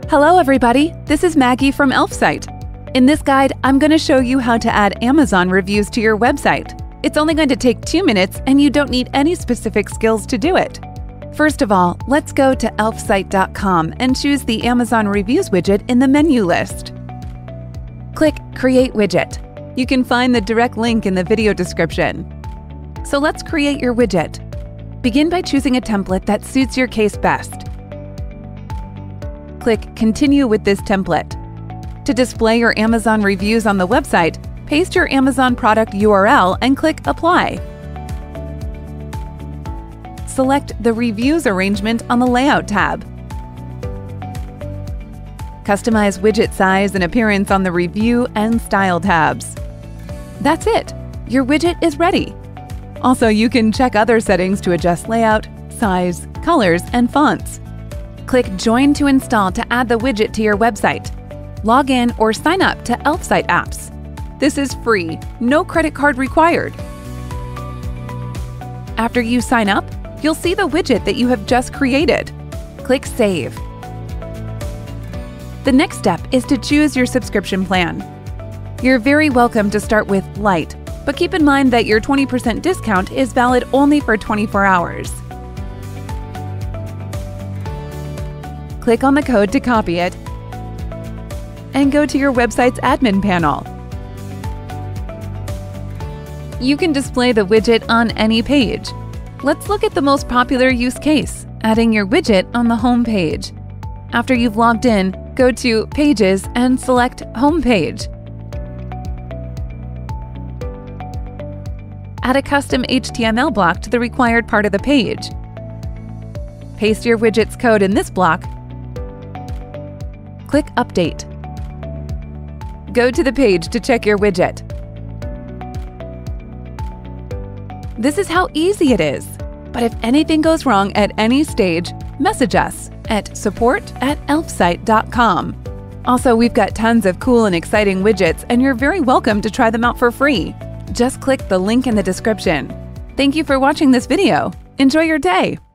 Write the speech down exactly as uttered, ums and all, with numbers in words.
Hello everybody, this is Maggie from Elfsight. In this guide, I'm going to show you how to add Amazon reviews to your website. It's only going to take two minutes and you don't need any specific skills to do it. First of all, let's go to elfsight dot com and choose the Amazon Reviews widget in the menu list. Click Create Widget. You can find the direct link in the video description. So let's create your widget. Begin by choosing a template that suits your case best. Click Continue with this template. To display your Amazon reviews on the website, paste your Amazon product U R L and click Apply. Select the Reviews arrangement on the Layout tab. Customize widget size and appearance on the Review and Style tabs. That's it! Your widget is ready! Also, you can check other settings to adjust layout, size, colors, and fonts. Click Join to install to add the widget to your website. Log in or sign up to Elfsight apps. This is free, no credit card required. After you sign up, you'll see the widget that you have just created. Click Save. The next step is to choose your subscription plan. You're very welcome to start with Lite, but keep in mind that your twenty percent discount is valid only for twenty-four hours. Click on the code to copy it and go to your website's admin panel. You can display the widget on any page. Let's look at the most popular use case, adding your widget on the home page. After you've logged in, go to Pages and select Home Page. Add a custom H T M L block to the required part of the page. Paste your widget's code in this block. Click Update. Go to the page to check your widget. This is how easy it is. But if anything goes wrong at any stage, message us at support at elfsight dot com. Also, we've got tons of cool and exciting widgets, and you're very welcome to try them out for free. Just click the link in the description. Thank you for watching this video. Enjoy your day!